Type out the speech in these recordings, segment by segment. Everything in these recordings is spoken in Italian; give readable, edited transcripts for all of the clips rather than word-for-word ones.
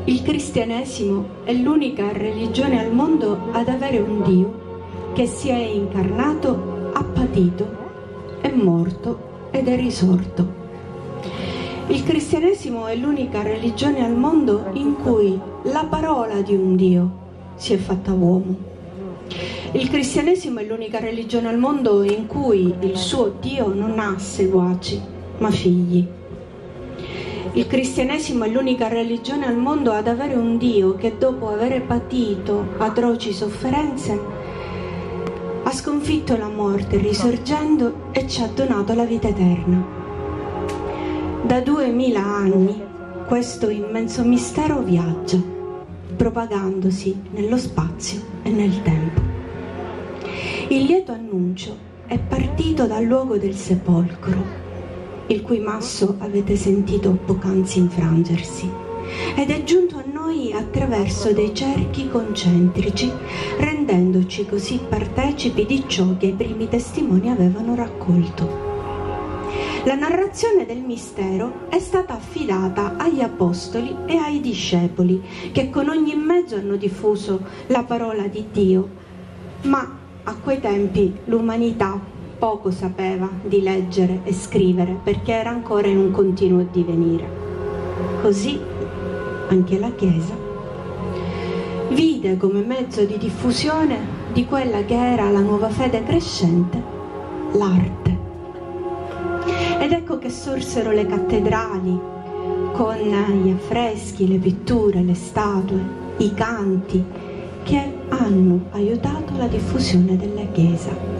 Il cristianesimo è l'unica religione al mondo ad avere un Dio che si è incarnato, ha patito, è morto ed è risorto. Il cristianesimo è l'unica religione al mondo in cui la parola di un Dio si è fatta uomo. Il cristianesimo è l'unica religione al mondo in cui il suo Dio non ha seguaci, ma figli. Il cristianesimo è l'unica religione al mondo ad avere un Dio che dopo aver patito atroci sofferenze ha sconfitto la morte risorgendo e ci ha donato la vita eterna. Da 2000 anni questo immenso mistero viaggia, propagandosi nello spazio e nel tempo. Il lieto annuncio è partito dal luogo del sepolcro, il cui masso avete sentito poc'anzi infrangersi, ed è giunto a noi attraverso dei cerchi concentrici, rendendoci così partecipi di ciò che i primi testimoni avevano raccolto. La narrazione del mistero è stata affidata agli apostoli e ai discepoli, che con ogni mezzo hanno diffuso la parola di Dio, ma a quei tempi l'umanità poco sapeva di leggere e scrivere perché era ancora in un continuo divenire. Così anche la Chiesa vide come mezzo di diffusione di quella che era la nuova fede crescente l'arte. Ed ecco che sorsero le cattedrali con gli affreschi, le pitture, le statue, i canti che hanno aiutato la diffusione della Chiesa.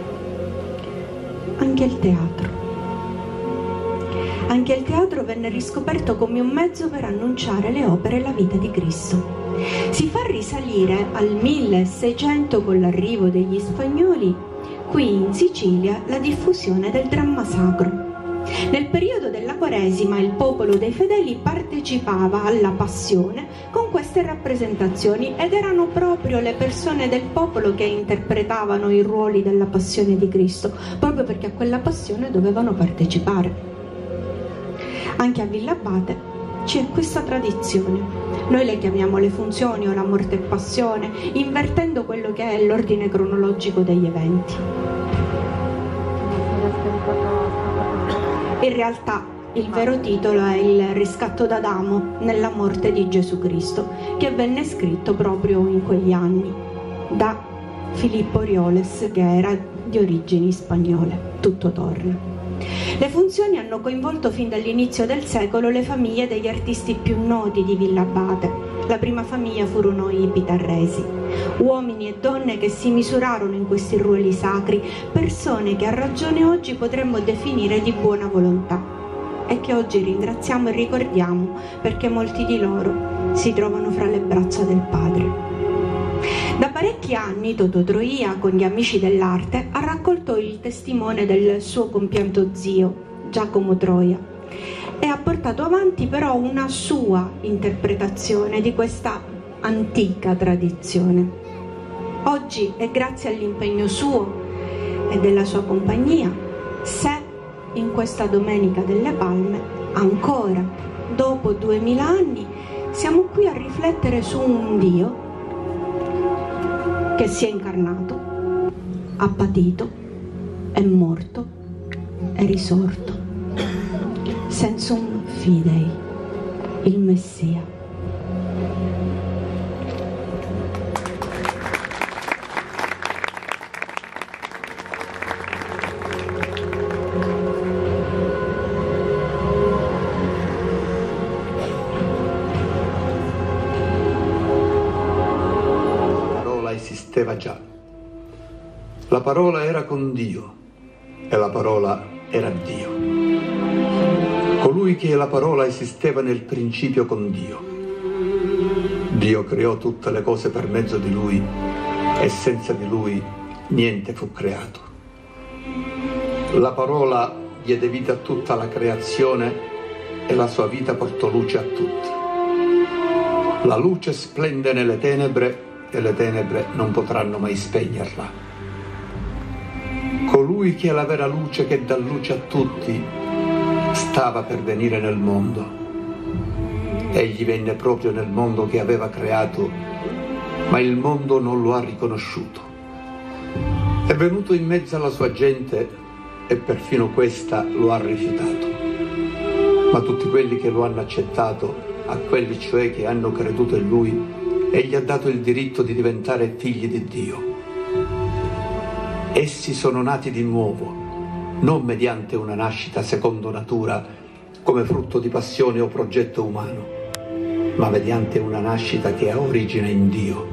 Anche il teatro. Anche il teatro venne riscoperto come un mezzo per annunciare le opere e la vita di Cristo. Si fa risalire al 1600 con l'arrivo degli spagnoli qui in Sicilia la diffusione del dramma sacro. Nel periodo della Quaresima il popolo dei fedeli partecipava alla passione con queste rappresentazioni ed erano proprio le persone del popolo che interpretavano i ruoli della passione di Cristo, proprio perché a quella passione dovevano partecipare. Anche a Villabate c'è questa tradizione. Noi le chiamiamo le funzioni o la morte e passione, invertendo quello che è l'ordine cronologico degli eventi. In realtà il vero titolo è il riscatto d'Adamo nella morte di Gesù Cristo, che venne scritto proprio in quegli anni da Filippo Orioles, che era di origini spagnole. Tutto torna. Le funzioni hanno coinvolto fin dall'inizio del secolo le famiglie degli artisti più noti di Villabate. La prima famiglia furono i Pitarresi, uomini e donne che si misurarono in questi ruoli sacri, persone che a ragione oggi potremmo definire di buona volontà e che oggi ringraziamo e ricordiamo perché molti di loro si trovano fra le braccia del Padre. Da parecchi anni Totò Troia, con gli amici dell'arte, ha raccolto il testimone del suo compianto zio, Giacomo Troia, e ha portato avanti però una sua interpretazione di questa antica tradizione. Oggi è grazie all'impegno suo e della sua compagnia se in questa Domenica delle Palme, ancora dopo 2000 anni, siamo qui a riflettere su un Dio che si è incarnato, ha patito, è morto, è risorto. Sensum Fidei, il Messia. La parola esisteva già. La parola era con Dio e la parola era Dio. Colui che la parola esisteva nel principio con Dio. Dio creò tutte le cose per mezzo di Lui e senza di Lui niente fu creato. La parola diede vita a tutta la creazione e la sua vita portò luce a tutti. La luce splende nelle tenebre e le tenebre non potranno mai spegnerla. Colui che è la vera luce che dà luce a tutti stava per venire nel mondo. Egli venne proprio nel mondo che aveva creato, ma il mondo non lo ha riconosciuto. È venuto in mezzo alla sua gente e perfino questa lo ha rifiutato. Ma tutti quelli che lo hanno accettato, a quelli cioè che hanno creduto in lui, egli ha dato il diritto di diventare figli di Dio. Essi sono nati di nuovo, non mediante una nascita secondo natura, come frutto di passione o progetto umano, ma mediante una nascita che ha origine in Dio.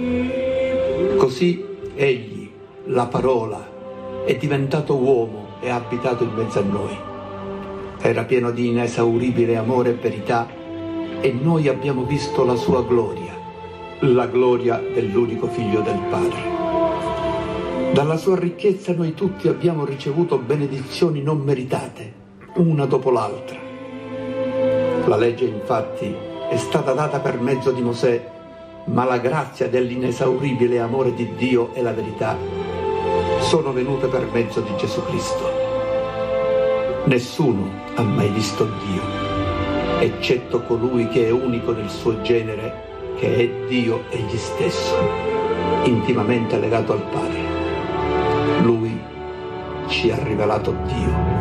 Così egli, la parola, è diventato uomo e ha abitato in mezzo a noi. Era pieno di inesauribile amore e verità e noi abbiamo visto la sua gloria, la gloria dell'unico figlio del Padre. Dalla sua ricchezza noi tutti abbiamo ricevuto benedizioni non meritate, una dopo l'altra. La legge infatti è stata data per mezzo di Mosè, ma la grazia dell'inesauribile amore di Dio e la verità sono venute per mezzo di Gesù Cristo. Nessuno ha mai visto Dio, eccetto colui che è unico nel suo genere, che è Dio egli stesso, intimamente legato al Padre. Lui ci ha rivelato Dio.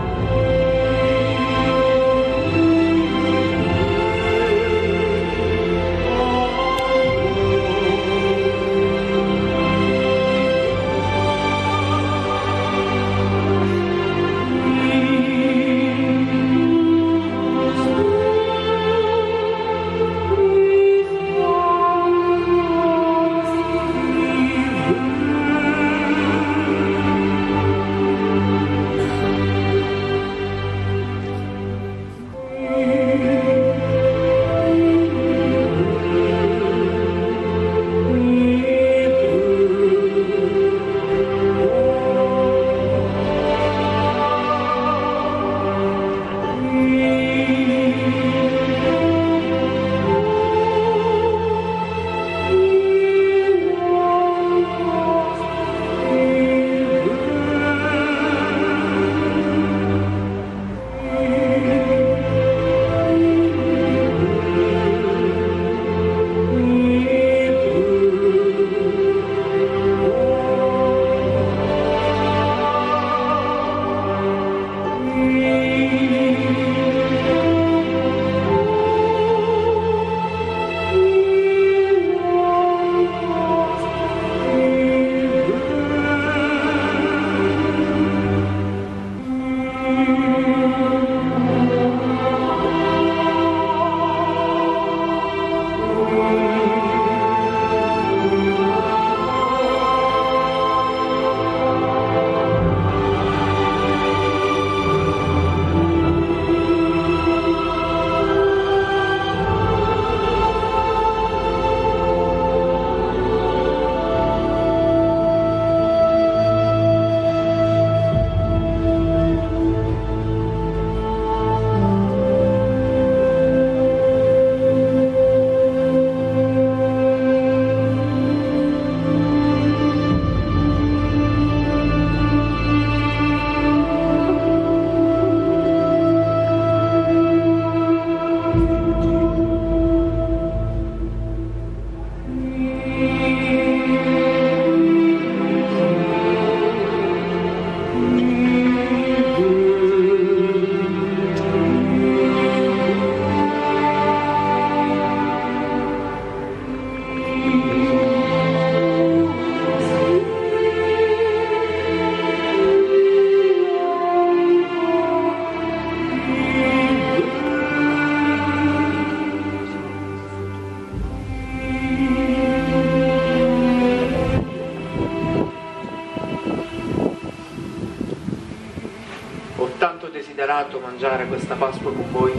desiderato mangiare questa Pasqua con voi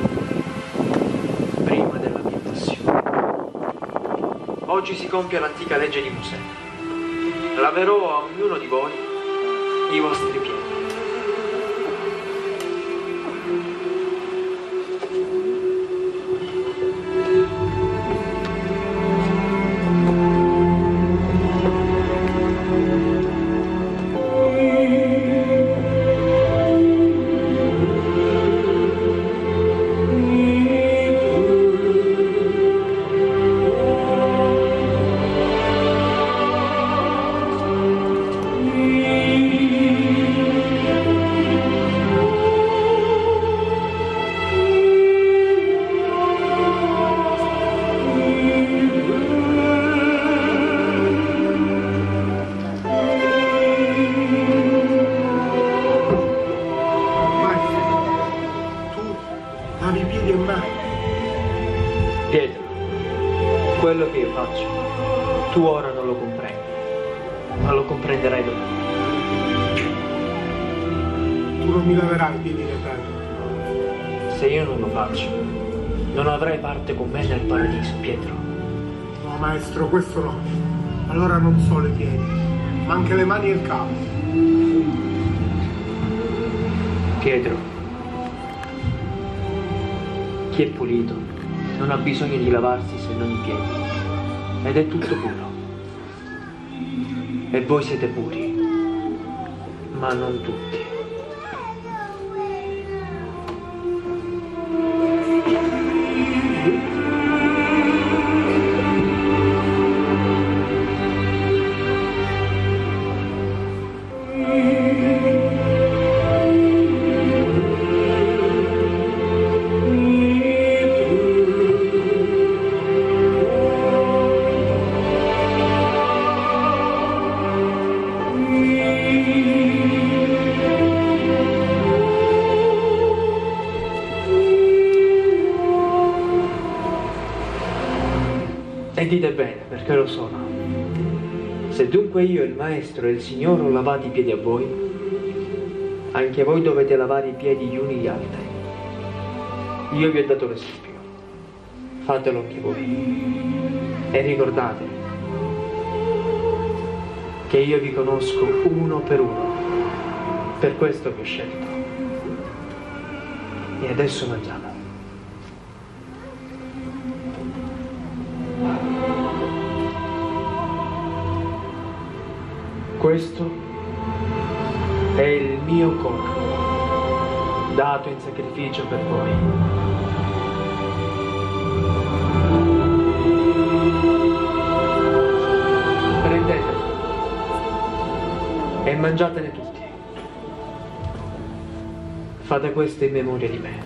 prima della mia passione. Oggi si compie l'antica legge di Mosè. Laverò a ognuno di voi i vostri piedi. lavi piedi e mani. Pietro, quello che io faccio, tu ora non lo comprendi, ma lo comprenderai dopo. Tu non mi laverai i piedi né terra. Se io non lo faccio, non avrai parte con me nel paradiso, Pietro. No, maestro, questo no. Allora non solo i piedi, ma anche le mani e il capo. Pietro, chi è pulito non ha bisogno di lavarsi se non i piedi, ed è tutto puro. E voi siete puri, ma non tutti. E dite bene, perché lo sono. Se dunque io, il Maestro e il Signore ho lavato i piedi a voi, anche voi dovete lavare i piedi gli uni gli altri. Io vi ho dato l'esempio, fatelo anche voi. E ricordate che io vi conosco uno per uno, per questo vi ho scelto. E adesso mangiate. Questo è il mio corpo, dato in sacrificio per voi. Prendetelo e mangiatene tutti. Fate questo in memoria di me.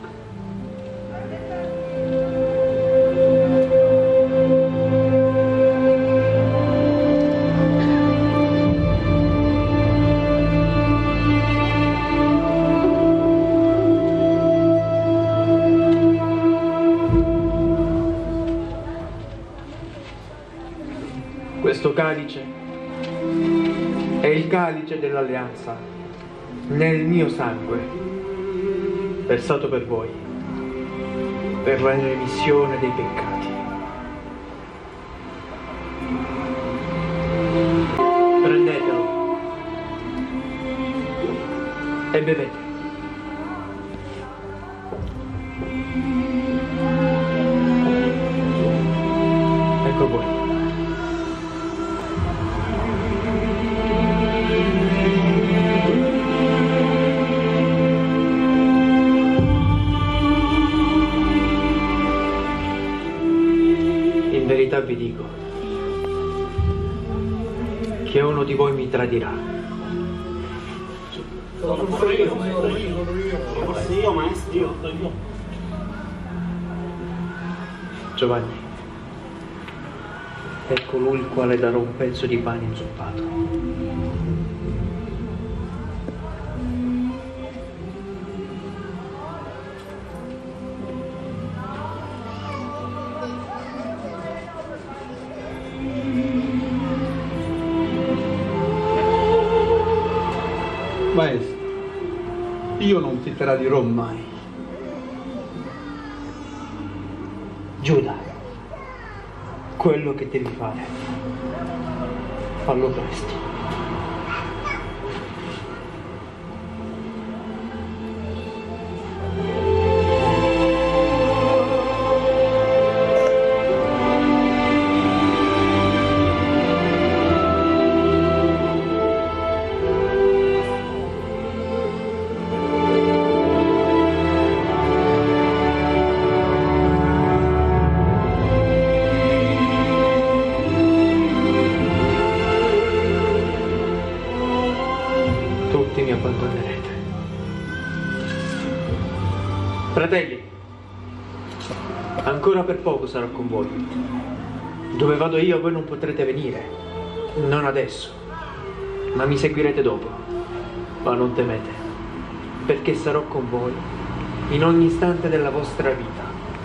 Questo calice è il calice dell'alleanza nel mio sangue, versato per voi, per la remissione dei peccati. Prendetelo e bevete. Ecco voi. In verità vi dico che uno di voi mi tradirà. Io, maestro. Giovanni è colui il quale darò un pezzo di pane inzuppato. Maestro, io non ti tradirò mai. Giuda, quello che devi fare, fallo presto. Tutti mi abbandonerete. Fratelli, ancora per poco sarò con voi. Dove vado io voi non potrete venire, non adesso, ma mi seguirete dopo. Ma non temete, perché sarò con voi in ogni istante della vostra vita.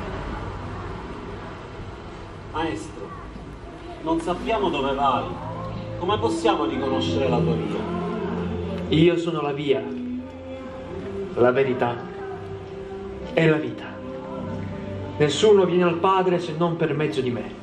Maestro, non sappiamo dove vai. Come possiamo riconoscere la tua via? Io sono la via, la verità e la vita. Nessuno viene al Padre se non per mezzo di me.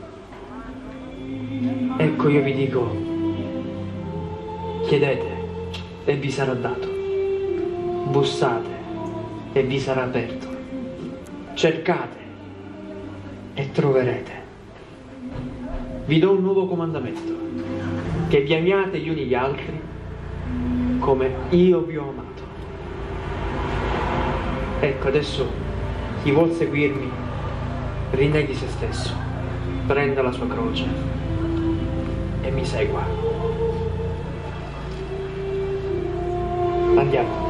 Ecco, io vi dico, chiedete e vi sarà dato, bussate e vi sarà aperto, cercate e troverete. Vi do un nuovo comandamento, che vi amiate gli uni gli altri come io vi ho amato. Ecco, adesso chi vuol seguirmi rinneghi se stesso, prenda la sua croce e mi segua. Andiamo.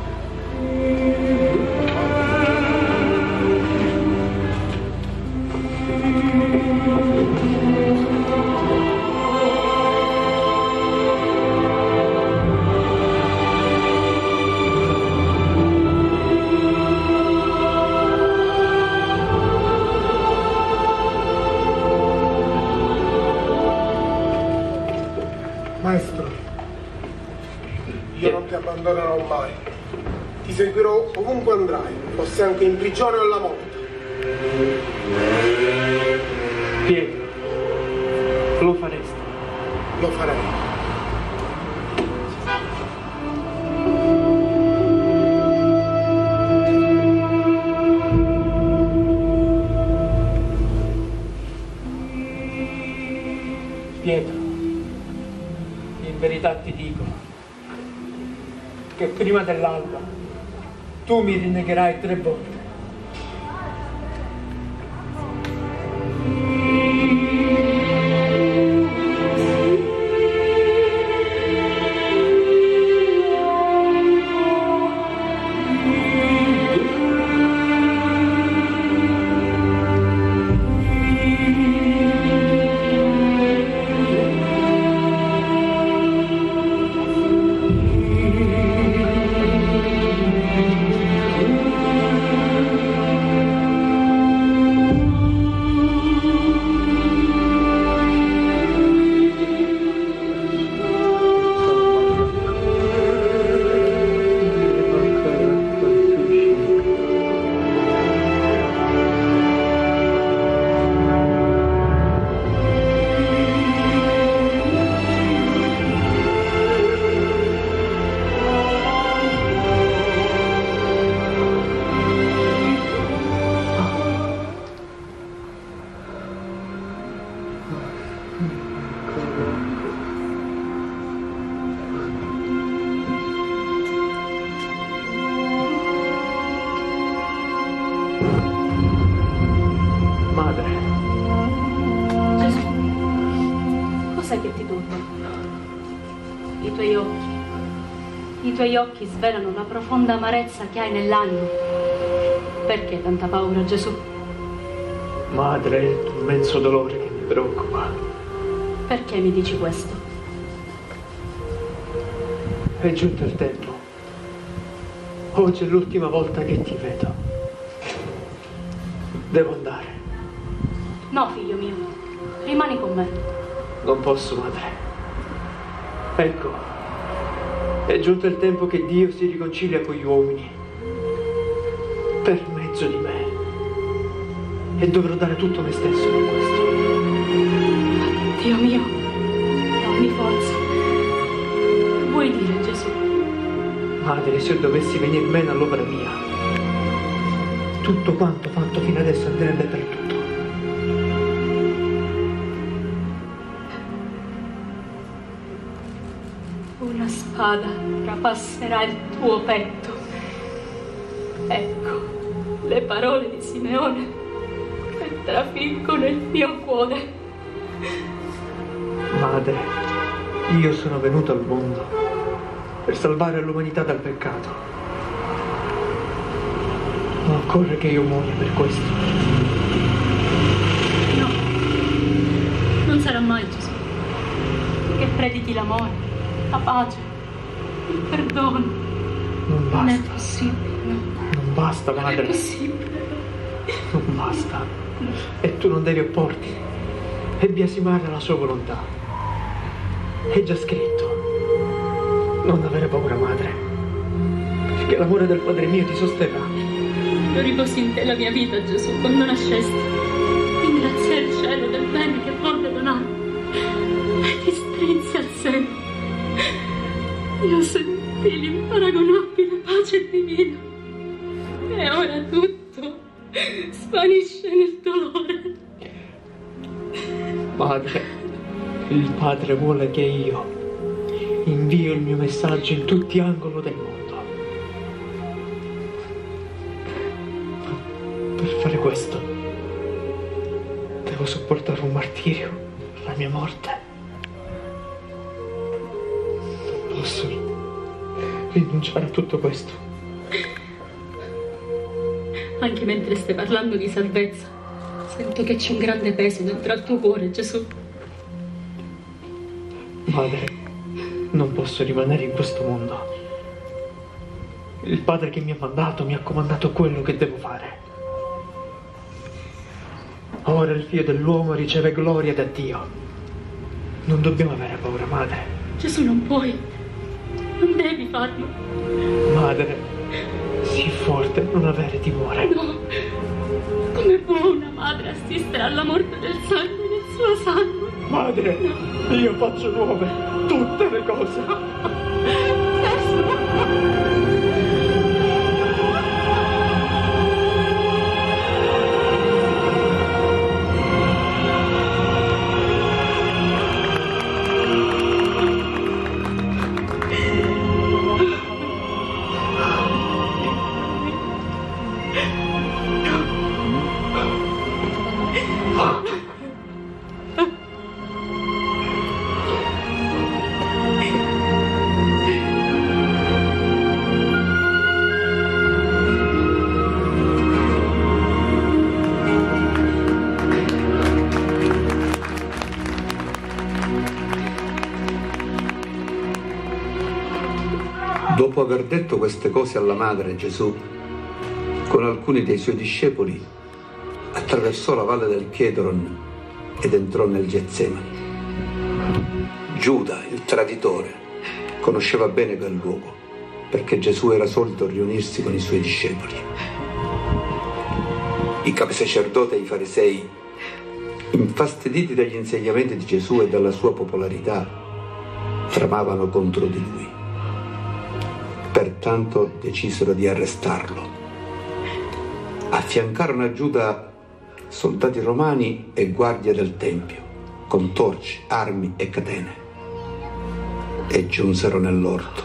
Maestro, io non ti abbandonerò mai. Ti seguirò ovunque andrai, fosse anche in prigione o alla morte. Pietro, lo faresti? Lo farei. Pietro, in verità ti dico che prima dell'alba tu mi rinnegherai 3 volte. Madre. Gesù, cos'è che ti turba? I tuoi occhi svelano la profonda amarezza che hai nell'animo. Perché tanta paura, Gesù? Madre, è il immenso dolore che mi preoccupa. Perché mi dici questo? È giunto il tempo. Oggi è l'ultima volta che ti vedo. Devo andare. No, figlio mio, rimani con me. Non posso, madre. Ecco, è giunto il tempo che Dio si riconcilia con gli uomini per mezzo di me. E dovrò dare tutto me stesso per questo. Dio mio, dammi forza. Vuoi dire, Gesù? Madre, se io dovessi venir meno all'opera mia, tutto quanto fatto fino adesso andrebbe perduto. Una spada trapasserà il tuo petto. Ecco le parole di Simeone che trafiggono il mio cuore. Madre, io sono venuto al mondo per salvare l'umanità dal peccato. Ma occorre che io muoia per questo. No, non sarà mai, Gesù, che predichi l'amore, la pace, il perdono. Non Non è basta. possibile, no. Non basta, madre. Non è possibile. Non basta. E tu non devi opporti e biasimare la sua volontà. È già scritto. Non avere paura, madre, perché l'amore del Padre mio ti sosterrà. Io riposi in te la mia vita, Gesù, quando nascesti. Ringraziai il cielo del bene che volle donare e ti strinsi al seno. Io sentii l'imparagonabile pace divina e ora tutto svanisce nel dolore. Madre, il Padre vuole che io invio il mio messaggio in tutti gli angoli del mondo. Per fare questo devo sopportare un martirio, la mia morte. Non posso rinunciare a tutto questo. Anche mentre stai parlando di salvezza, sento che c'è un grande peso dentro al tuo cuore, Gesù. Madre, non posso rimanere in questo mondo. Il Padre che mi ha mandato mi ha comandato quello che devo fare. Ora il Figlio dell'uomo riceve gloria da Dio. Non dobbiamo avere paura, madre. Gesù, non puoi. Non devi farlo. Madre, sii forte, non avere timore. No. Come può una madre assistere alla morte del sangue del suo sangue? Madre, no. Io faccio nuove tutte le cose. Dopo aver detto queste cose alla madre, Gesù, con alcuni dei suoi discepoli, attraversò la valle del Chedron ed entrò nel Getsemani. Giuda, il traditore, conosceva bene quel luogo, perché Gesù era solito riunirsi con i suoi discepoli. I capisacerdoti e i farisei, infastiditi dagli insegnamenti di Gesù e dalla sua popolarità, tramavano contro di lui. Pertanto decisero di arrestarlo. Affiancarono a Giuda soldati romani e guardie del Tempio, con torce, armi e catene, e giunsero nell'orto.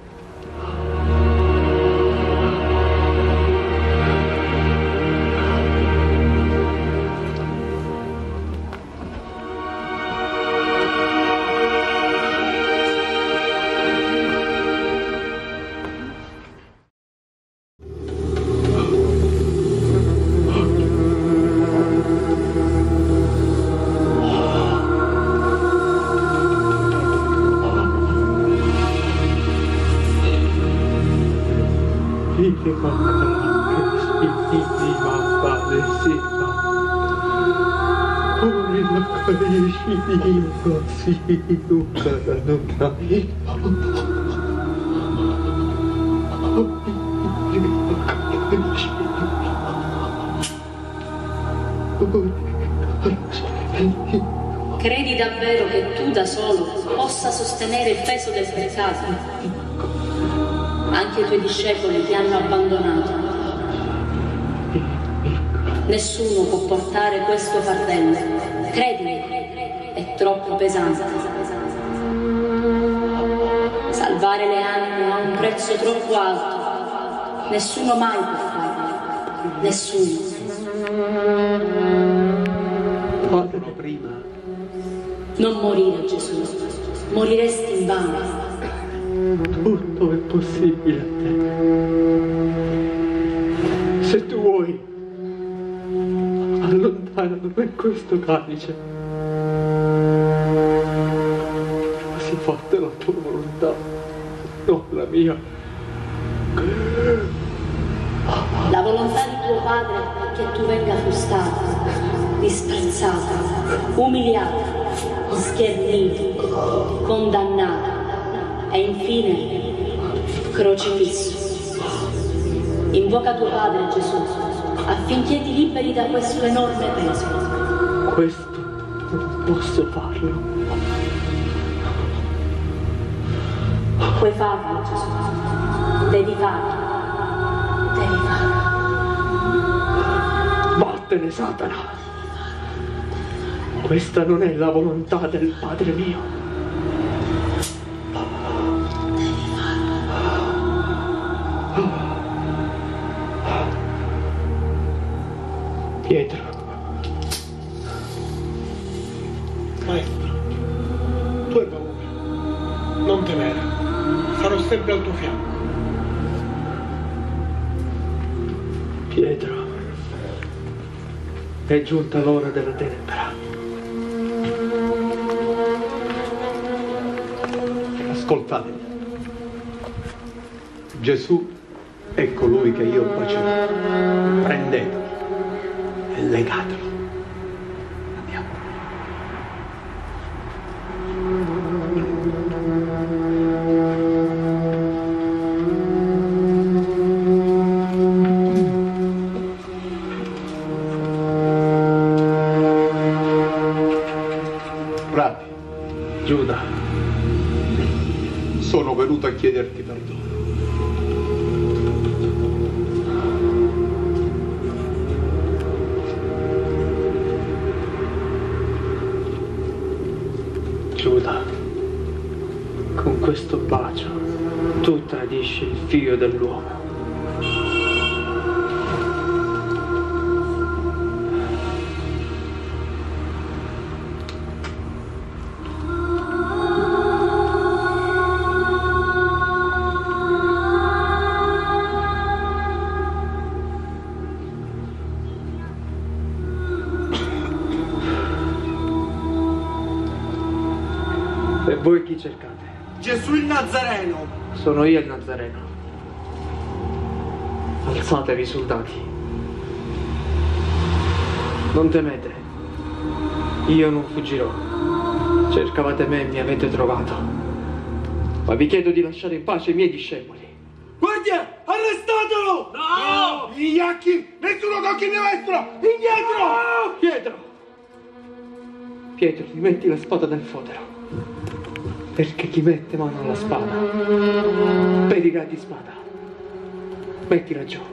Credi davvero che tu da solo possa sostenere il peso del peccato? Anche i tuoi discepoli ti hanno abbandonato. Nessuno può portare questo fardello. Credimi, è troppo pesante. Salvare le anime ha un prezzo troppo alto. Nessuno mai può farlo. Nessuno. Fatelo prima. Non morire, Gesù. Moriresti in vano. Tutto è possibile a te. Se tu vuoi, allontana da me questo calice. Ma sia fatta la tua volontà, non la mia. La volontà di tuo padre è che tu venga frustata, disprezzata, umiliata, schernita, condannata e infine crocifisso. Invoca tuo padre Gesù affinché ti liberi da questo enorme peso. Questo non posso farlo. Puoi farlo, Gesù. Devi farlo. Devi farlo. Vattene, Satana. Questa non è la volontà del Padre mio. Pietro. Maestro, tu hai paura. Non temere. Sarò sempre al tuo fianco. Pietro, è giunta l'ora della tenebra. Ascoltatemi. Gesù è colui che io bacerò. Prendetelo e legatelo. Andiamo. Rabbi, Giuda, sono venuto a chiederti perdono. Giuda, con questo bacio tu tradisci il figlio dell'uomo. E voi chi cercate? Gesù il Nazareno! Sono io il Nazareno. Alzatevi, soldati. Non temete. Io non fuggirò. Cercavate me e mi avete trovato. Ma vi chiedo di lasciare in pace i miei discepoli. Guardia! Arrestatelo! No! Vigliacchi! Nessuno tocchi mio maestro! Indietro! No! Pietro! Pietro, rimetti la spada nel fodero. Perché chi mette mano alla spada perirà di spada. Mettila giù.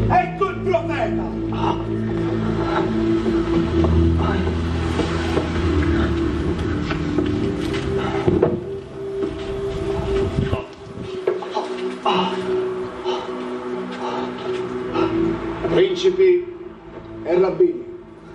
Ecco il profeta! Principi e rabbini,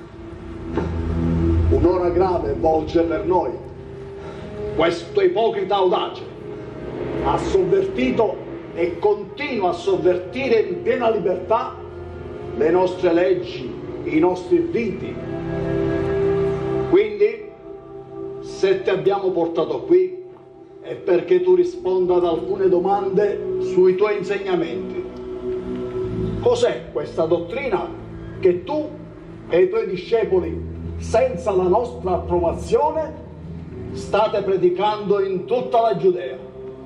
un'ora grave volge per noi. Questo ipocrita audace ha sovvertito e continua a sovvertire in piena libertà le nostre leggi, i nostri riti. Quindi, se ti abbiamo portato qui, è perché tu risponda ad alcune domande sui tuoi insegnamenti. Cos'è questa dottrina che tu e i tuoi discepoli, senza la nostra approvazione, state predicando in tutta la Giudea?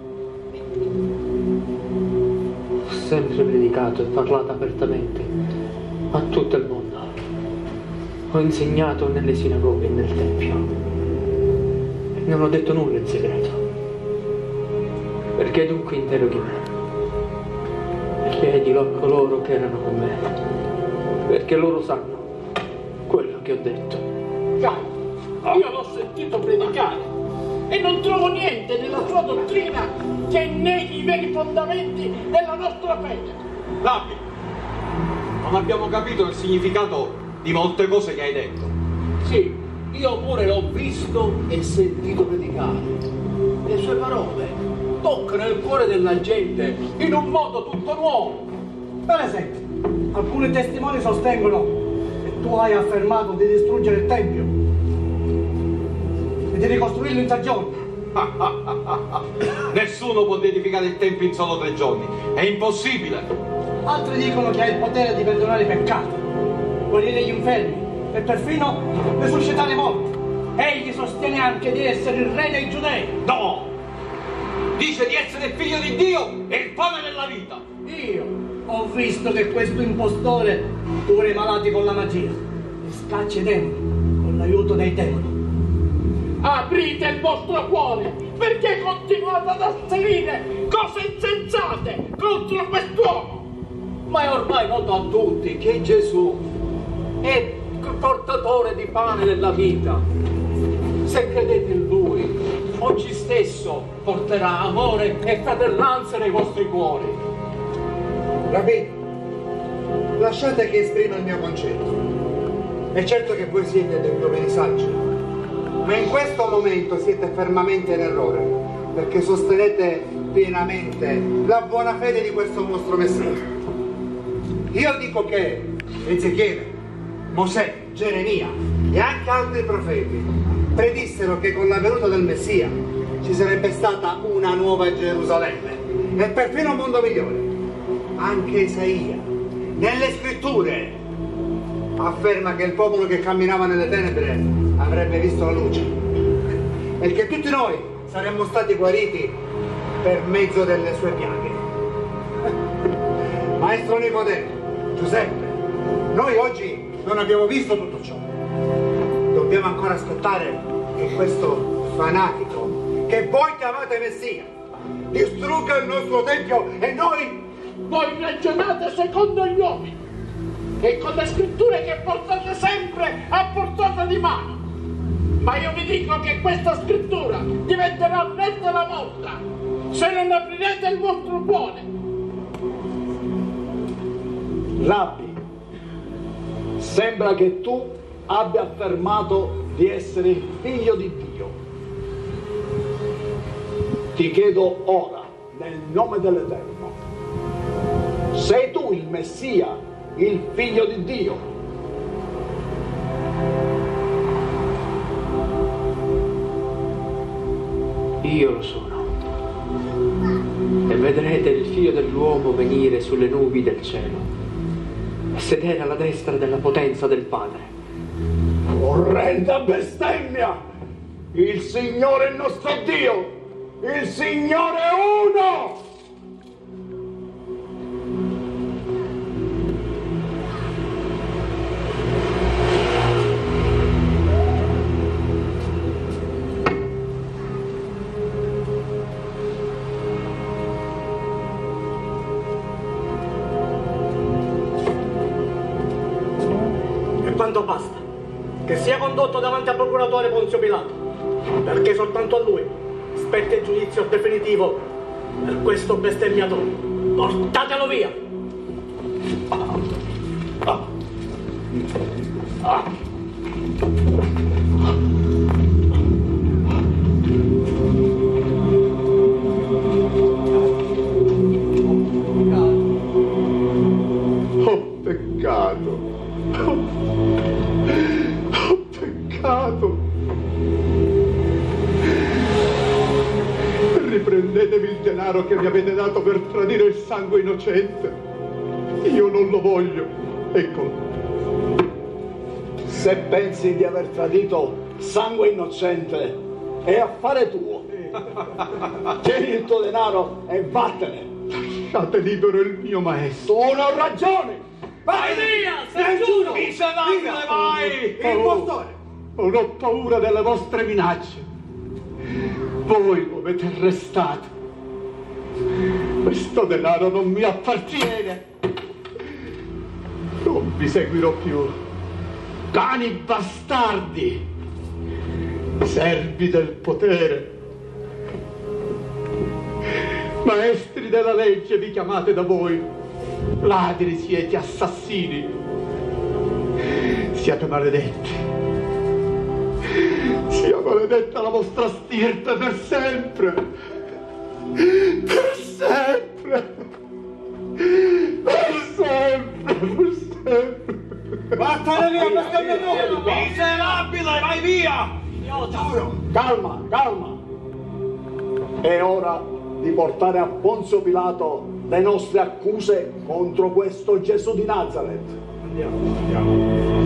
Ho sempre predicato e parlato apertamente a tutto il mondo. Ho insegnato nelle sinagoghe e nel Tempio. E non ho detto nulla in segreto. Perché dunque interroghi me? Chiedilo a coloro che erano con me, perché loro sanno quello che ho detto. Già, io l'ho sentito predicare e non trovo niente nella sua dottrina che neghi i veri fondamenti della nostra fede. Rabbi, non abbiamo capito il significato di molte cose che hai detto. Sì, io pure l'ho visto e sentito predicare. Le sue parole toccano il cuore della gente in un modo tutto nuovo. Per esempio, alcuni testimoni sostengono che tu hai affermato di distruggere il Tempio e di ricostruirlo in 3 giorni. Nessuno può edificare il Tempio in solo 3 giorni. È impossibile. Altri dicono che hai il potere di perdonare i peccati, guarire gli infermi e perfino resuscitare i morti. Egli sostiene anche di essere il re dei Giudei. No! Dice di essere il figlio di Dio e il pane della vita. Io ho visto che questo impostore cura i malati con la magia e scaccia i demoni con l'aiuto dei demoni. Aprite il vostro cuore, perché continuate ad asserire cose insensate contro quest'uomo. Ma è ormai noto a tutti che Gesù è portatore di pane della vita. Se credete in Lui, oggi stesso porterà amore e fratellanza nei vostri cuori. Rabbino, lasciate che esprima il mio concetto. È certo che voi siete degli uomini saggi, ma in questo momento siete fermamente in errore, perché sostenete pienamente la buona fede di questo vostro Messia. Io dico che Ezechiele, Mosè, Geremia e anche altri profeti predissero che con la venuta del Messia ci sarebbe stata una nuova Gerusalemme e perfino un mondo migliore. Anche Isaia, nelle scritture, afferma che il popolo che camminava nelle tenebre avrebbe visto la luce e che tutti noi saremmo stati guariti per mezzo delle sue piaghe. Maestro Nicodemo, Giuseppe, noi oggi non abbiamo visto tutto ciò. Dobbiamo ancora aspettare che questo fanatico, che voi chiamate Messia, distrugga il nostro Tempio e noi ragionate secondo gli uomini e con le scritture che portate sempre a portata di mano. Ma io vi dico che questa scrittura diventerà lettera morta se non aprirete il vostro cuore. Rabbi, sembra che tu abbia affermato di essere il figlio di Dio. Ti chiedo ora, nel nome dell'Eterno, sei tu il Messia, il figlio di Dio? Io lo sono. E vedrete il figlio dell'uomo venire sulle nubi del cielo e sedere alla destra della potenza del Padre. Orrenda bestemmia! Il Signore è il nostro Dio! Il Signore è uno! quanto basta che sia condotto davanti al procuratore Ponzio Pilato, perché soltanto a lui spetta il giudizio definitivo per questo bestemmiatore. Portatelo via! Peccato. Riprendetevi il denaro che mi avete dato per tradire il sangue innocente. Io non lo voglio. Eccolo. Se pensi di aver tradito sangue innocente, è affare tuo. Tieni il tuo denaro e vattene. Lasciate libero il mio maestro. Tu non ho ragione. Vai via, sei giuro! Miserabile, vai! Impostore! Non ho paura delle vostre minacce. Voi lo avete arrestato. Questo denaro non mi appartiene. Non vi seguirò più. Cani bastardi! Servi del potere! Maestri della legge vi chiamate da voi. Ladri siete, assassini. Siate maledetti. Sia maledetta la vostra stirpe per sempre. Per sempre. Per sempre. Per sempre. Vattene via, bestemmiatore! Miserabile, vai via! Giuro! Calma, calma. È ora di portare a Ponzio Pilato le nostre accuse contro questo Gesù di Nazareth. Andiamo.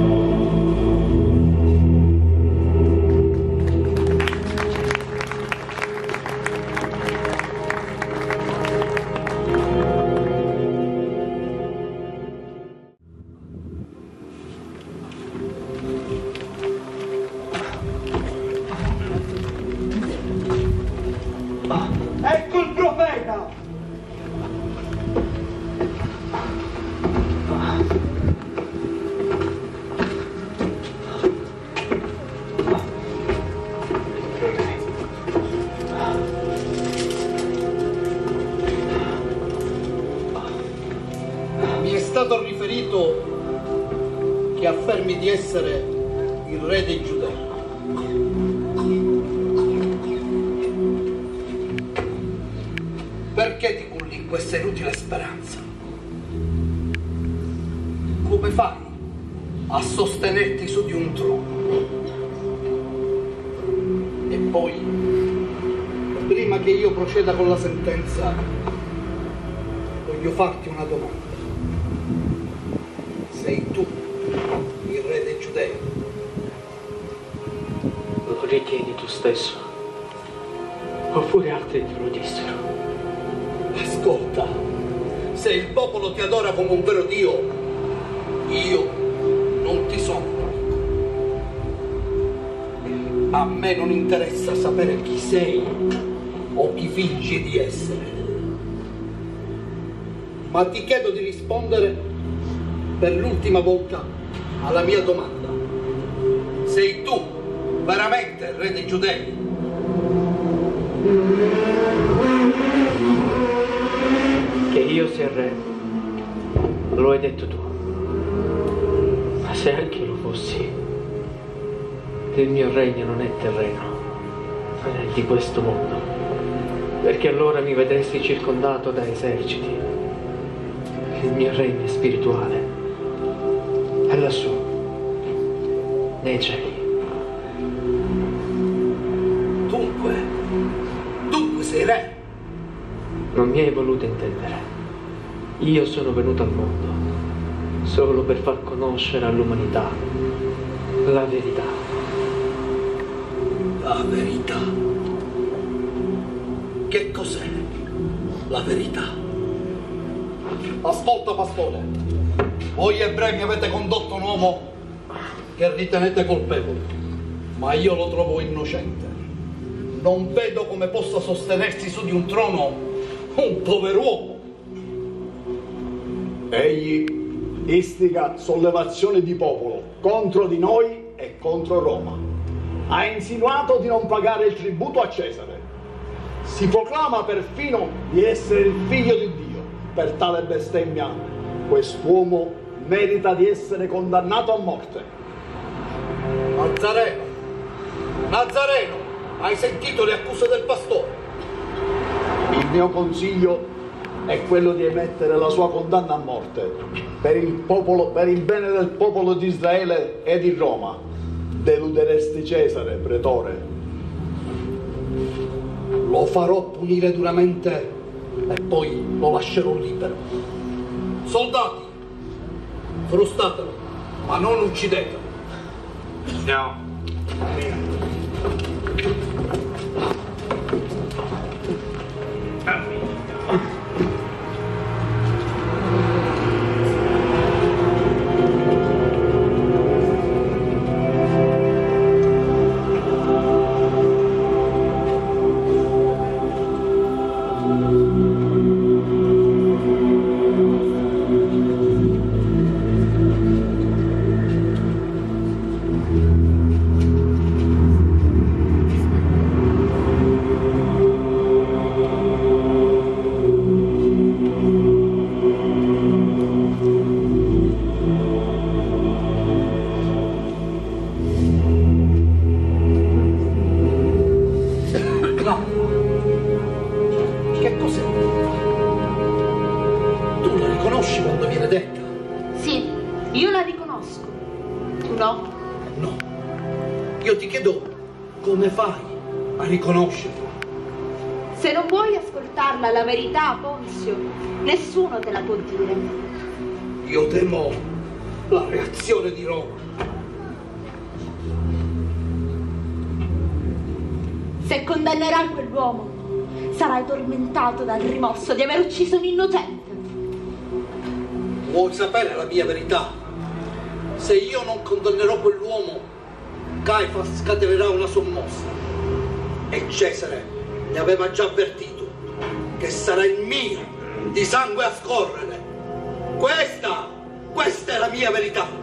Ecco il profeta! Mi è stato riferito che affermi di essere il re dei Giudei. Perché ti culli in questa inutile speranza? Come fai a sostenerti su di un trono? E poi, prima che io proceda con la sentenza, voglio farti una domanda. Sei tu il re dei Giudei? Lo ritieni tu stesso? Oppure altri te lo dissero? Ascolta, se il popolo ti adora come un vero Dio, io non ti sono nemico. A me non interessa sapere chi sei o chi fingi di essere. Ma ti chiedo di rispondere per l'ultima volta alla mia domanda. Sei tu veramente il re dei Giudei? Che io sia re, lo hai detto tu. Ma se anche lo fossi, il mio regno non è terreno, non è di questo mondo, perché allora mi vedresti circondato da eserciti. Il mio regno è spirituale, è lassù, nei cieli. Dunque sei re? Non mi hai voluto intendere. Io sono venuto al mondo solo per far conoscere all'umanità la verità. La verità? Che cos'è la verità? Ascolta, pastore. Voi ebrei mi avete condotto un uomo che ritenete colpevole, ma io lo trovo innocente. Non vedo come possa sostenersi su di un trono un pover'uomo. Egli istiga sollevazioni di popolo contro di noi e contro Roma. Ha insinuato di non pagare il tributo a Cesare. Si proclama perfino di essere il figlio di Dio. Per tale bestemmia, quest'uomo merita di essere condannato a morte. Nazareno, hai sentito le accuse del pastore? Il mio consiglio è quello di emettere la sua condanna a morte per il bene del popolo di Israele e di Roma. Deluderesti Cesare, pretore. Lo farò punire duramente e poi lo lascerò libero. Soldati, frustatelo, ma non uccidetelo. Andiamo. Riconoscerlo. Se non vuoi ascoltarla la verità, Ponzio, nessuno te la può dire. Io temo la reazione di Roma. Se condannerai quell'uomo, sarai tormentato dal rimorso di aver ucciso un innocente. Vuoi sapere la mia verità? Se io non condannerò quell'uomo, Caifa scatenerà una sommossa. E Cesare ne aveva già avvertito che sarà il mio di sangue a scorrere. Questa è la mia verità.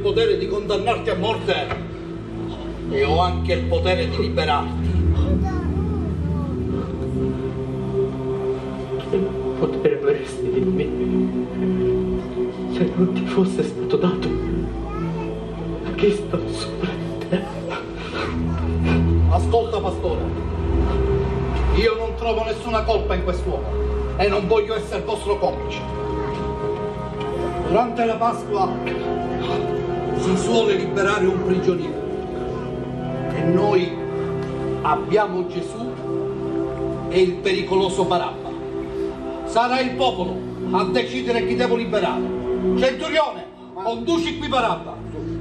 potere di condannarti a morte e ho anche il potere di liberarti. Che potere avresti di me se non ti fosse stato dato chi sta sopra di te? Ascolta, pastore, io non trovo nessuna colpa in quest'uomo e non voglio essere vostro complice. Durante la Pasqua si suole liberare un prigioniero e noi abbiamo Gesù e il pericoloso Barabba. Sarà il popolo a decidere chi devo liberare. Centurione, conduci qui Barabba.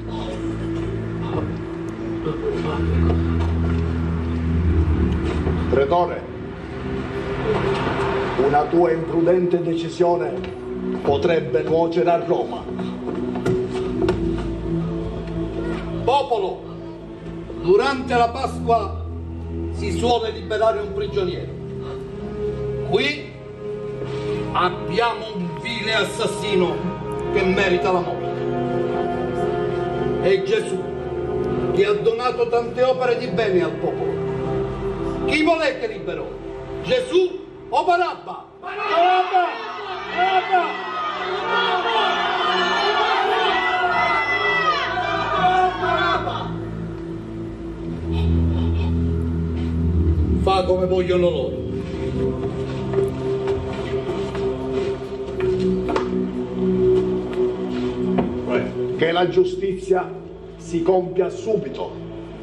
Pretore, una tua imprudente decisione potrebbe nuocere a Roma. Popolo, durante la Pasqua si suole liberare un prigioniero. Qui abbiamo un vile assassino che merita la morte. È Gesù che ha donato tante opere di bene al popolo. Chi volete libero? Gesù o Barabba? Barabba! Barabba! Barabba! Fa come vogliono loro. Che la giustizia si compia subito.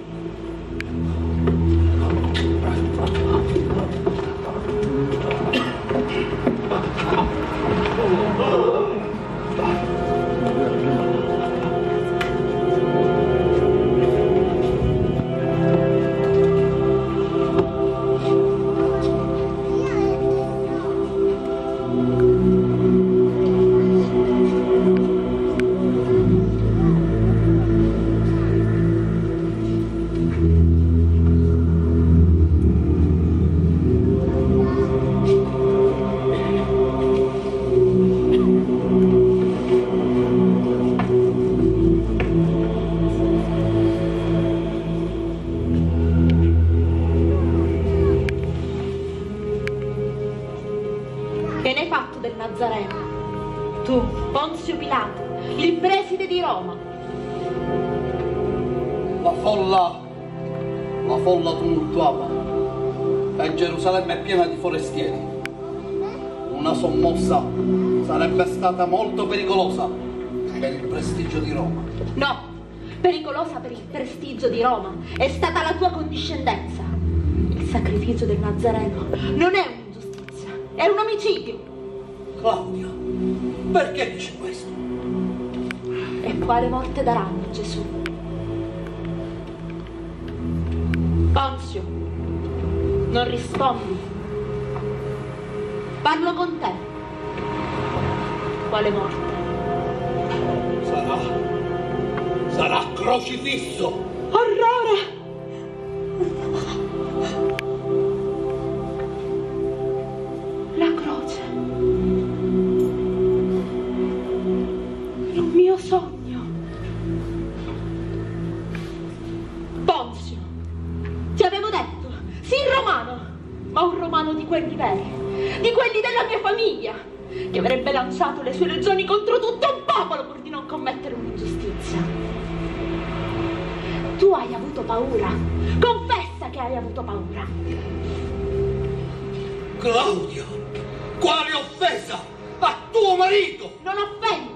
Che ne hai fatto del Nazareno? Tu, Ponzio Pilato, il preside di Roma. La folla tumultuava e Gerusalemme è piena di forestieri. Una sommossa sarebbe stata molto pericolosa per il prestigio di Roma. No, pericolosa per il prestigio di Roma è stata la tua condiscendenza. Il sacrificio del Nazareno non è un'ingiustizia, è un omicidio. Claudia, perché dici questo? E quale morte daranno, Gesù? Ponzio, non rispondi. Parlo con te. Quale morte? Sarà crocifisso. Orrore! La croce. Era un mio sogno. Ponzio, ti avevo detto, sii romano, ma un romano di quelli veri, di quelli della mia famiglia, che avrebbe lanciato le sue legioni contro tutto un popolo pur di non commettere un'ingiustizia. Tu hai avuto paura. Confessa che hai avuto paura. Claudia, quale offesa a tuo marito? Non offendo.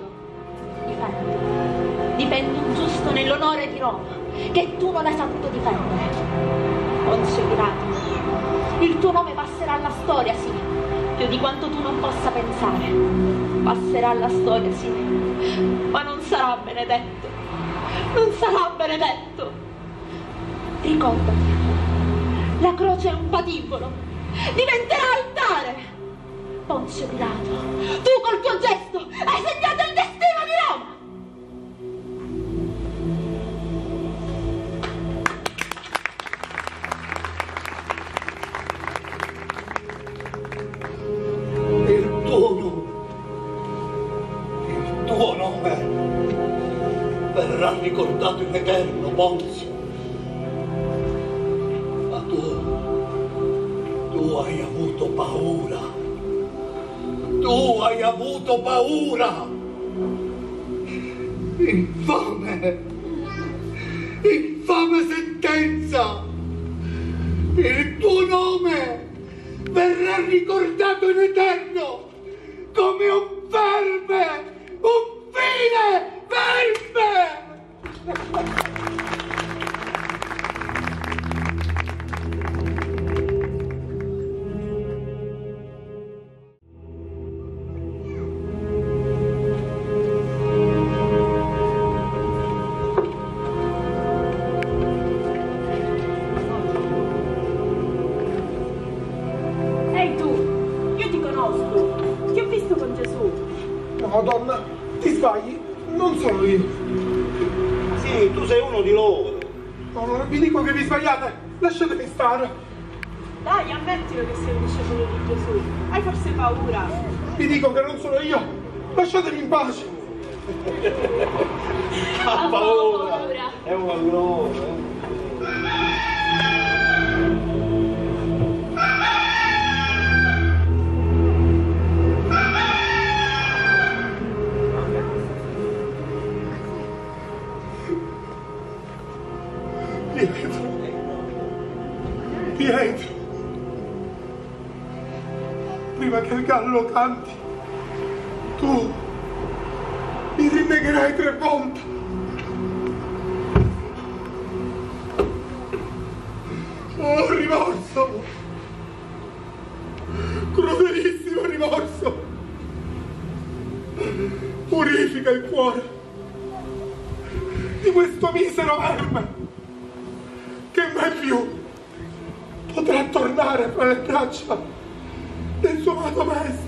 Difendo un giusto nell'onore di Roma, che tu non hai saputo difendere. Ponzio Pilato, il tuo nome passerà alla storia, sì, più di quanto tu non possa pensare. Passerà alla storia, sì, ma non sarà benedetto. Non sarà benedetto. Ricordati, la croce è un patibolo, diventerà altare. Ponzio Pilato, tu col tuo gesto hai segnato il destino di Roma. Il tuo nome verrà verrà ricordato in eterno, Ponzio. Ma tu hai avuto paura. Tu hai avuto paura. Infame! Infame sentenza! Il tuo nome verrà ricordato in eterno come un verme! Un fine verme! Ehi tu, io ti conosco, ti ho visto con Gesù. No, donna, ti sbagli, non sono io. Sì, tu sei uno di loro. No, non vi dico che vi sbagliate, lasciatemi stare. Dai, ammettilo che sei un discepolo di Gesù. Hai forse paura? Vi dico che non sono io, lasciatemi in pace. Ha paura. È un allora. Pietro, prima che il gallo canti, tu mi rinnegherai 3 volte. Oh, rimorso! Crudelissimo rimorso! Purifica il cuore di questo misero verme che mai più potrà tornare fra le braccia del suo amato maestro,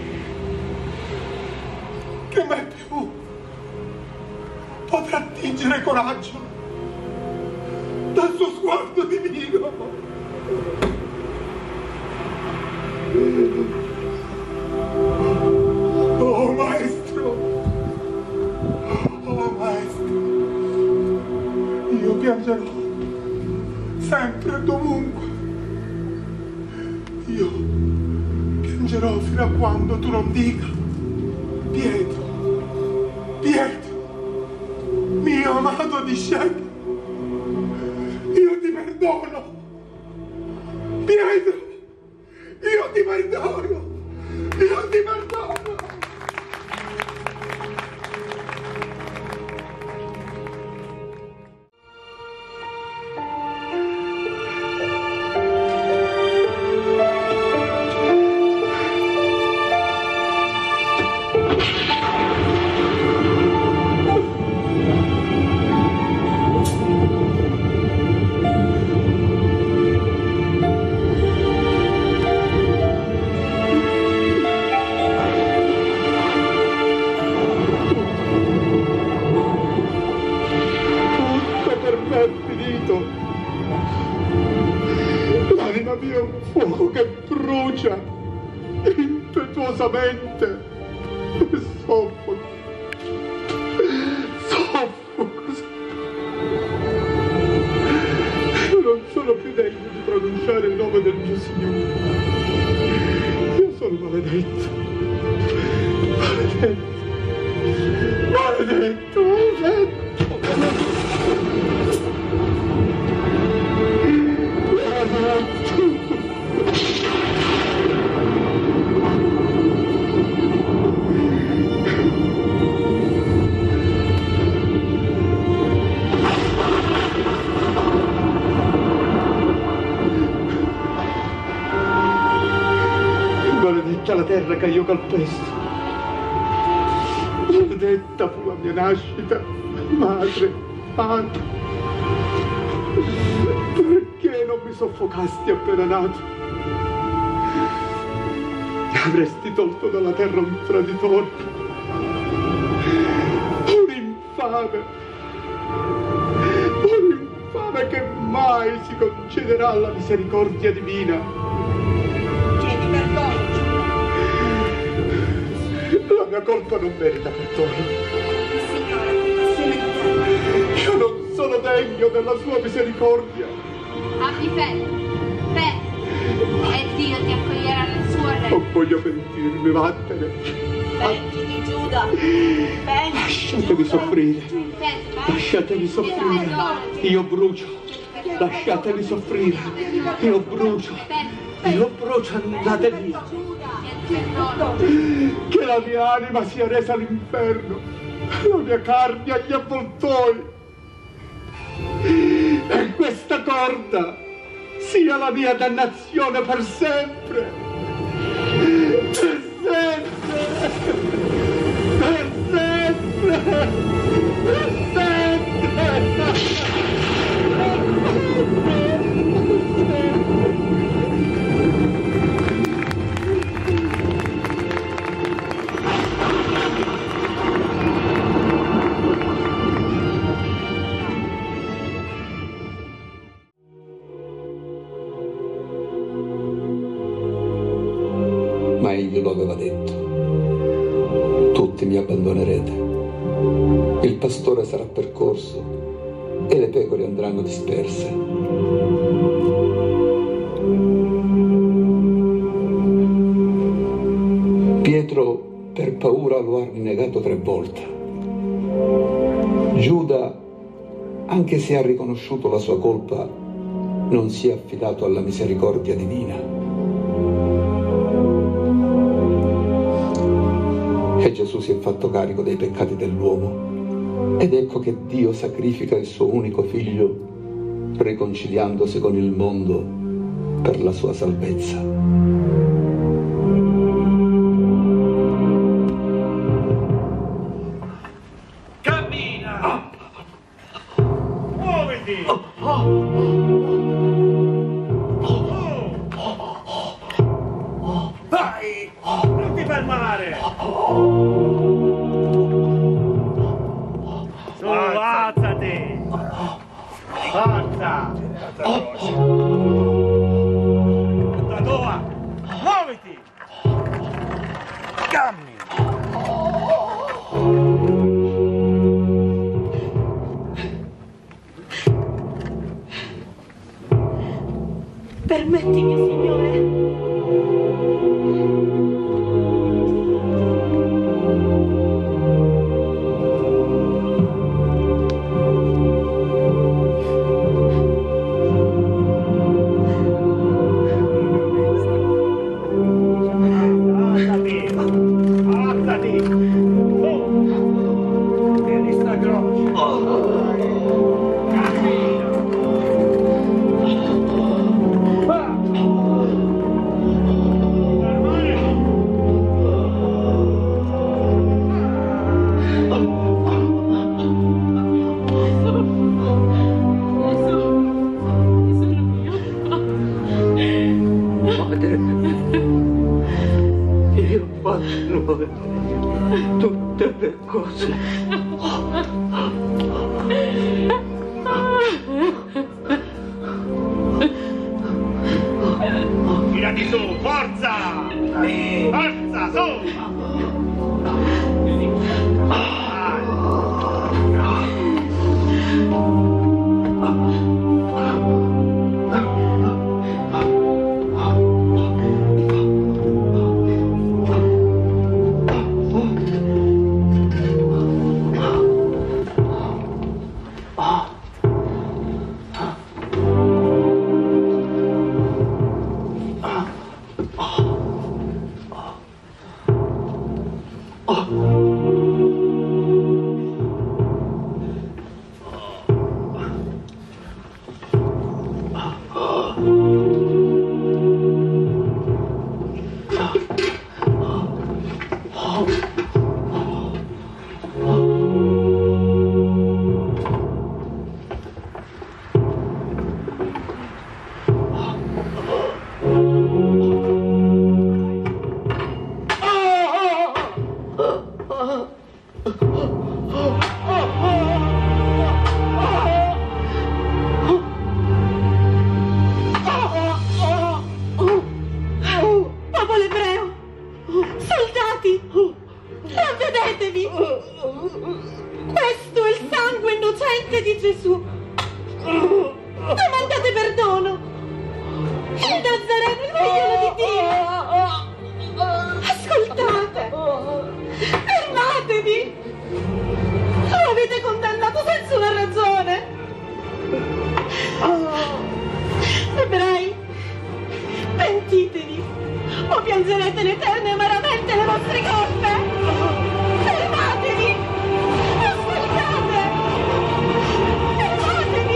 che mai più potrà tingere coraggio dal suo sguardo divino. Oh maestro, io piangerò sempre e dovunque. Io piangerò fino a quando tu non dica: Pietro, Pietro, mio amato discepolo, io ti perdono. Pietro, io ti perdono, io ti perdono. L'anima mia è un fuoco che brucia impetuosamente e soffoco. Io non sono più degno di pronunciare il nome del mio Signore. Io sono maledetto. Maledetto. Maledetta la terra che io calpesto. Maledetta fu la mia nascita, madre, padre. Perché non mi soffocasti appena nato? Avresti tolto dalla terra un traditore, un infame che mai si concederà alla misericordia divina. Chiedi perdono. La mia colpa non merita perdono. Signore, assieme a te. sono degno della sua misericordia. Abbi fede, e Dio ti accoglierà nel suo regno. Non voglio pentirmi, vattene. Pentiti, Giuda, pentiti. Lasciatemi soffrire. Lasciatemi soffrire. Io brucio. Lasciatemi soffrire. Io brucio. Io brucio, andate via. Che la mia anima sia resa all'inferno, la mia carne agli avvoltoi. E questa corda sia la mia dannazione per sempre. Per sempre. Per sempre. Per sempre. Ma egli lo aveva detto: tutti mi abbandonerete, il pastore sarà percorso e le pecore andranno disperse. Pietro per paura lo ha rinnegato 3 volte. Giuda, anche se ha riconosciuto la sua colpa, non si è affidato alla misericordia divina. E Gesù si è fatto carico dei peccati dell'uomo. Ed ecco che Dio sacrifica il suo unico figlio, riconciliandosi con il mondo per la sua salvezza. Cammina! Muoviti! Vai! Non ti fermare! Su, alzati! Forza! Tatoa! Muoviti! Cammina! Permettimi, Signore. Tutte le cose. Tirati su, forza! Forza, su! Ravvedetevi! Questo è il sangue innocente mente di Gesù. Domandate perdono. Il Nazareno, il figliolo di Dio. Ascoltate. Fermatevi. Lo avete condannato senza una ragione. Ebrei, pentitevi o piangerete in eterne amaramente le vostre colpe. Fermatevi. Ascoltate. Fermatevi.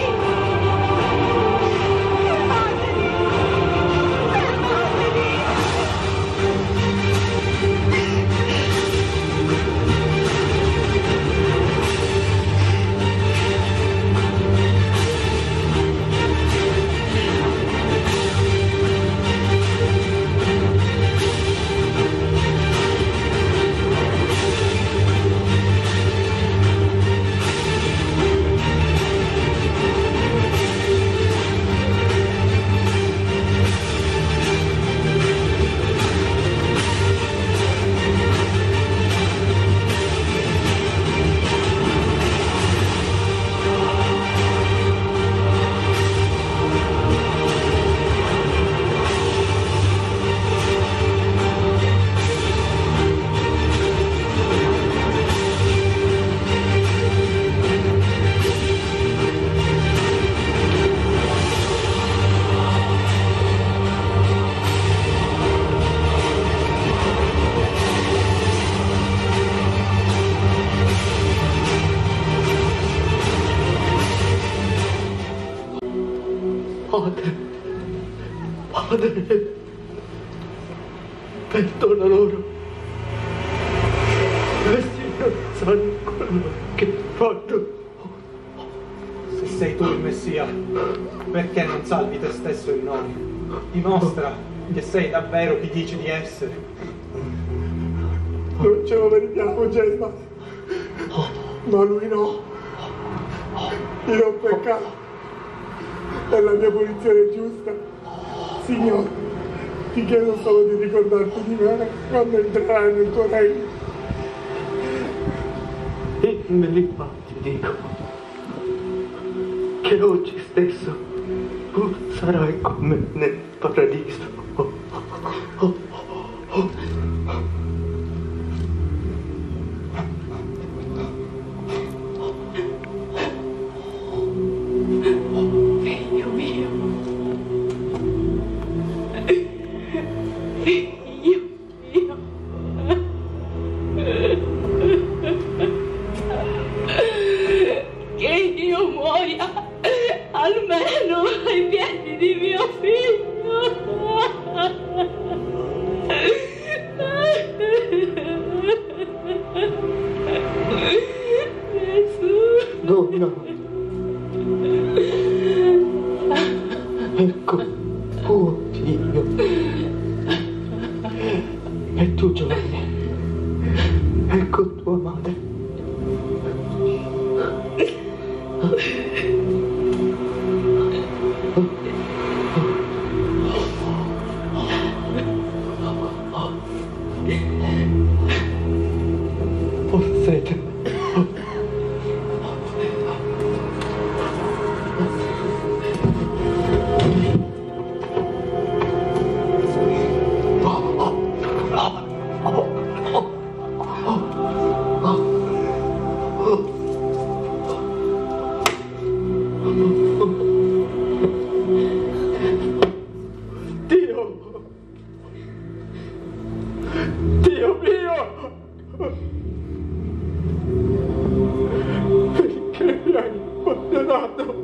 Padre, perdona loro. Questi non sanno quello che fanno. Se sei tu il Messia, perché non salvi te stesso in noi? Dimostra che sei davvero chi dici di essere. Non ce lo meritiamo, Gesù. Ma lui no. Io ho peccato. E la mia punizione è giusta. Signore, ti chiedo solo di ricordarti di me quando entrerai nel tuo regno. In verità ti dico che oggi stesso tu sarai con me nel paradiso. Figlio mio. Che io muoia almeno ai piedi di mio figlio. Donna, ecco tuo figlio. E tu, Giovanni, ecco tua madre. Possete. Dio mio! Perché mi hai abbandonato?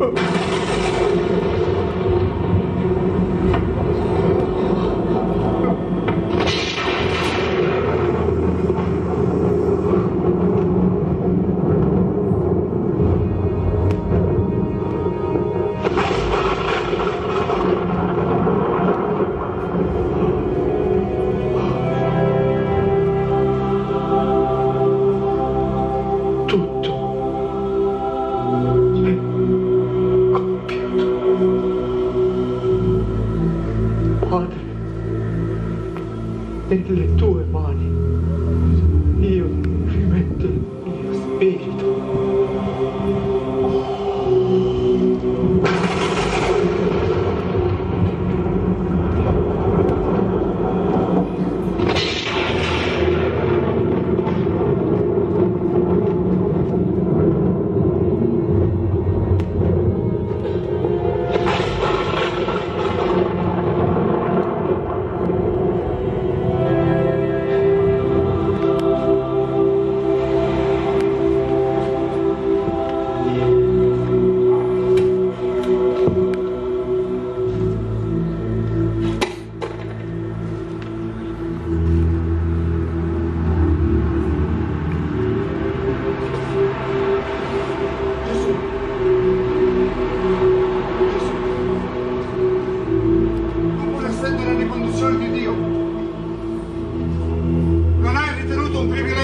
Nelle tue mani io rimetto il mio spirito.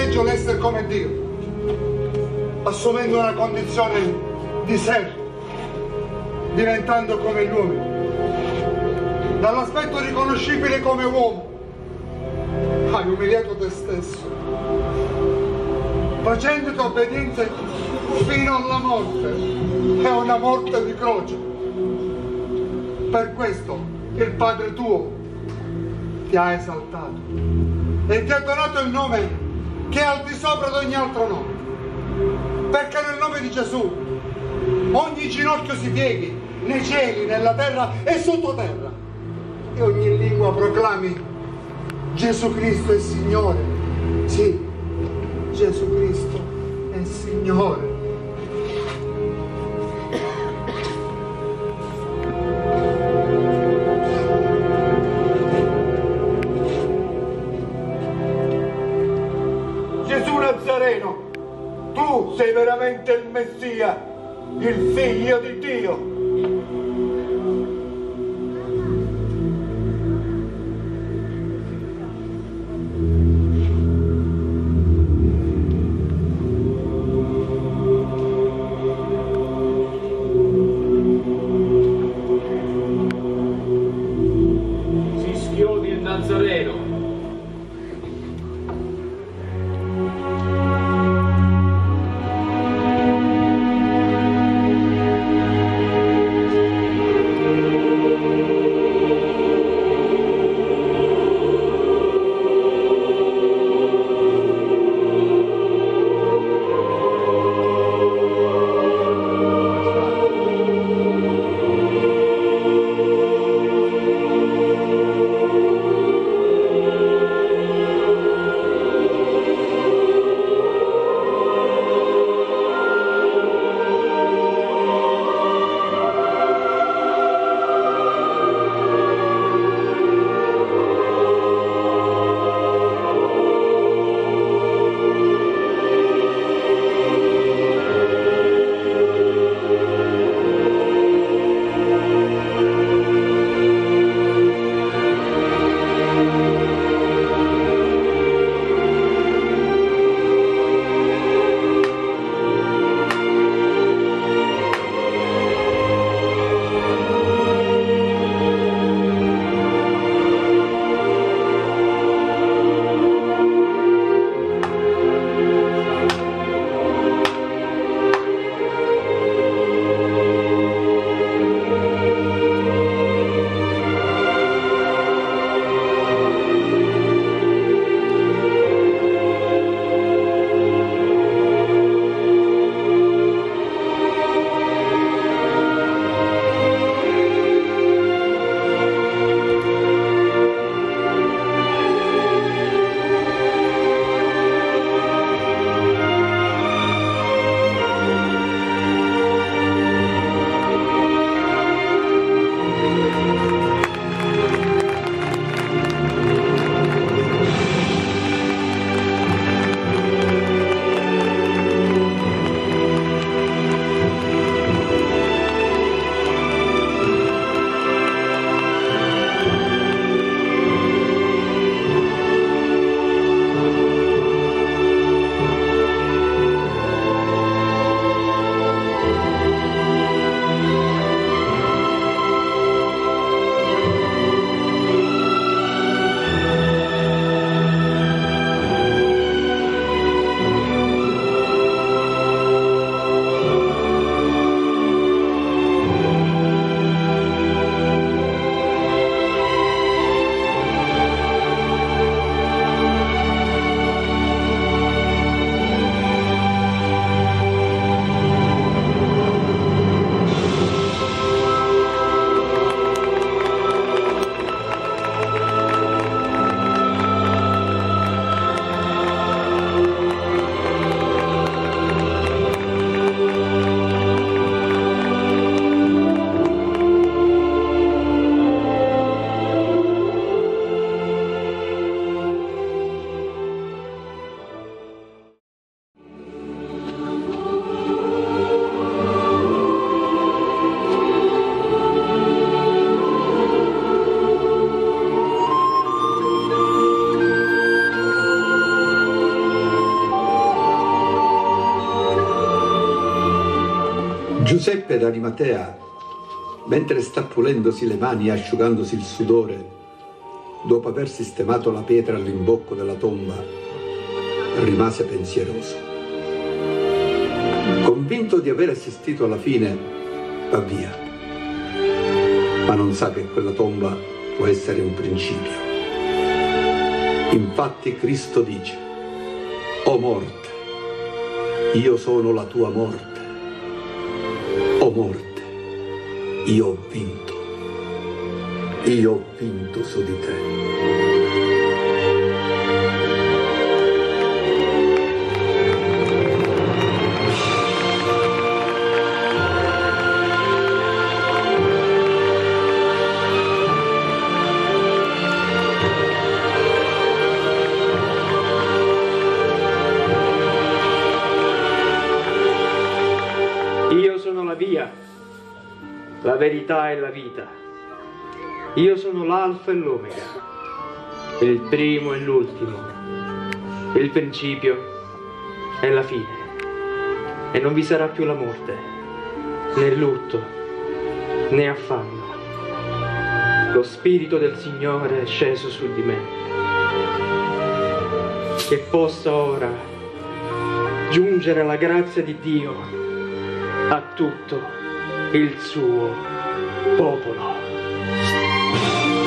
privilegio l'essere come Dio, assumendo una condizione di servo, diventando come gli uomini, dall'aspetto riconoscibile come uomo. Hai umiliato te stesso, facendoti obbedienza fino alla morte, e una morte di croce. Per questo il Padre tuo ti ha esaltato e ti ha donato il nome che è al di sopra di ogni altro nome, perché nel nome di Gesù ogni ginocchio si pieghi, nei cieli, nella terra e sottoterra, e ogni lingua proclami: Gesù Cristo è Signore. Sì, Gesù Cristo è Signore. Gesù Nazareno, tu sei veramente il Messia, il Figlio di Dio. Giuseppe d'Arimatea, mentre sta pulendosi le mani e asciugandosi il sudore, dopo aver sistemato la pietra all'imbocco della tomba, rimase pensieroso. Convinto di aver assistito alla fine, va via, ma non sa che quella tomba può essere un principio. Infatti Cristo dice: «O morte, io sono la tua morte. O morte, io ho vinto. Io ho vinto su di te». La verità e la vita. Io sono l'alfa e l'omega, il primo e l'ultimo, il principio e la fine. E non vi sarà più la morte, né lutto, né affanno. Lo Spirito del Signore è sceso su di me. Che possa ora giungere la grazia di Dio a tutto il suo popolo.